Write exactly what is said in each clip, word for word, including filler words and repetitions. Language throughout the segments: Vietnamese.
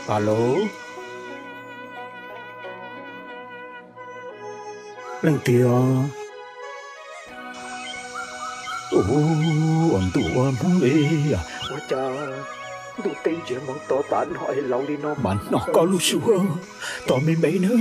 Alo. Lần tiêu. Ồ, anh tụ em không đi à. Ôi cha, tụ tên chuyện mong tỏ tán hỏi lâu đi nó bạn nó có lúc xuống. Tỏ mấy mấy nữa.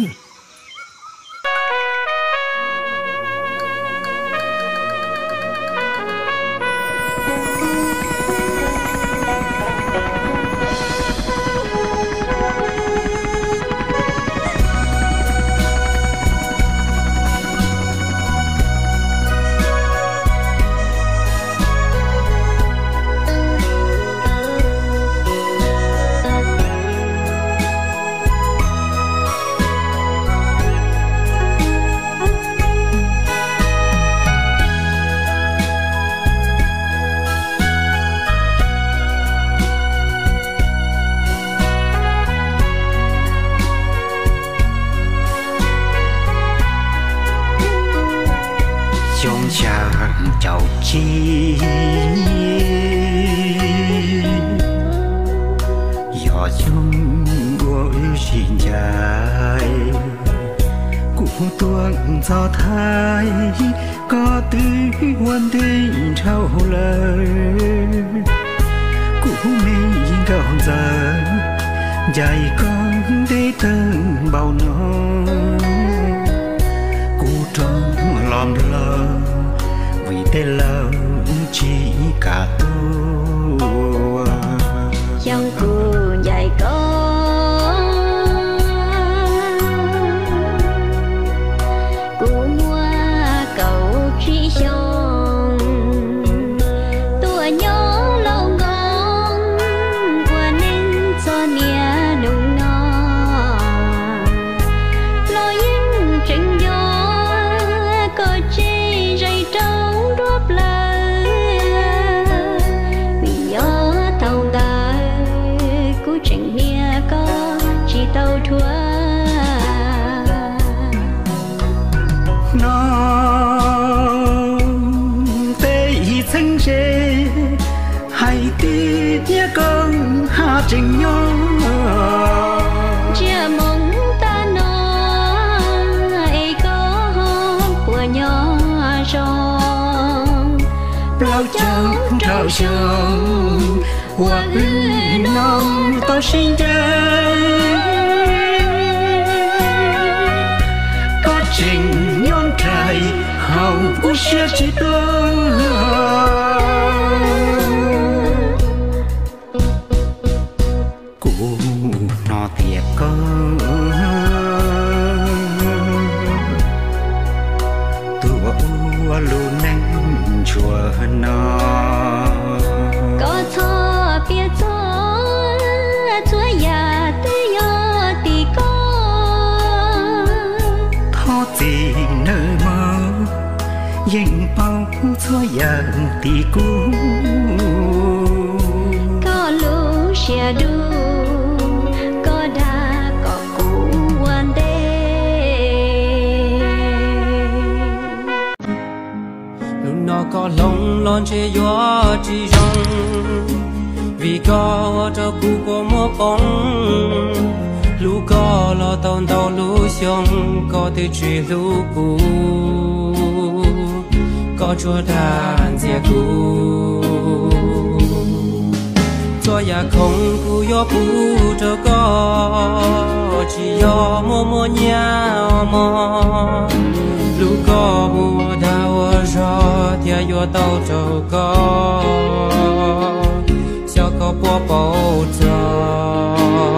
Chẳng chào chi gió chung gối xin dài cũng tuồng gió thái có tư quan tình trao lời cũng mình cầu giờ dài con để từng bao non cũng trong lòng lờ vì tên love chỉ cả tôi trong cuộc dài con của hoa cầu chỉ trong tôi nhớ lâu ngon qua nên cho nia nung non lo những chuyện gió có chi dây trâu đốp lời vì gió tàu ta cú chuyện nia có chỉ tàu thua thân rê hay tí nhé con ha trình nhau chia mong ta nói ai có của nhỏ rong bao trắng trao trồng hoa ư non tao sinh chơi có trình nhon trời hầu của xe chỉ tôi nó thiệt có tua luôn nắng chùa nó có thọ biết thọ chúa già tới yo thì có thọ gì nơi mơ nhưng bao chúa già thì cũng có lũ xe đu có lòng lon che gió chỉ rong vì có cho cụ có mua bóng lũ có lo tàu tàu lũ xong có thể truy lũ cụ có chúa đàn dìa cụ cho nhà không cụ gió bù cho có chỉ gió mua mua nhà mò lũ có mùa đào gió tia gió tàu trâu có sao có bỏ bầu gió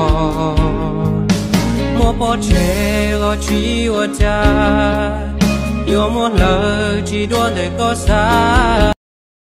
mua bỏ chế lo truy ở cha yêu muốn lời chỉ đua để có xa